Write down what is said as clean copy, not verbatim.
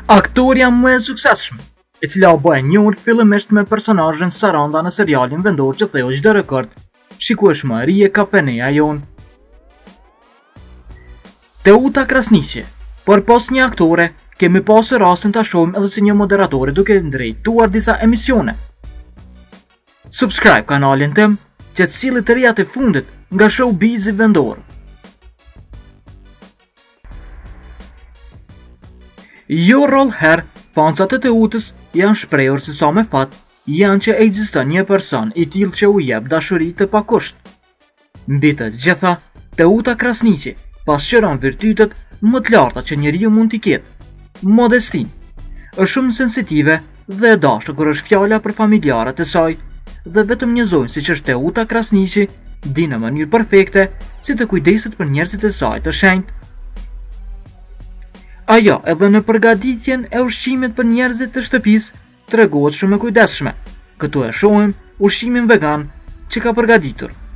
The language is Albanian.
Aktorja më e suksesshme, e cila u bë e njohur fillimisht me personazhin Saranda në serialin vendor që theu çdo rekord, shikueshmëri e ka peneja jon. Teuta Krasniqi, por pos një aktore, kemi pasur rastin ta shohim edhe si një moderatore duke drejtuar disa emisione. Subscribe kanalin tim që të sillet të reja të fundit nga showbizi vendor. Jo rol herë, fansat e Teutës janë shprehur se sa me fat janë që ekziston një person i tillë që u jep dashuri të pakusht. Mbi të gjitha, Teuta Krasniqi pasqyron virtytet më të larta që njeriu mund t'i ketë. Modestin. Është shumë sensitive dhe e dashur kur është fjala për familjarët e saj, dhe vetëm një zonjë siç është Teuta Krasniqi di në mënyrë perfekte si të kujdeset për njerëzit e saj të shenjtë. Ajo edhe në përgatitjen e ushqimit për njerëzit të shtëpisë tregohet shumë e kujdesshme. Këtu e shohim ushqimin vegan që ka përgatitur.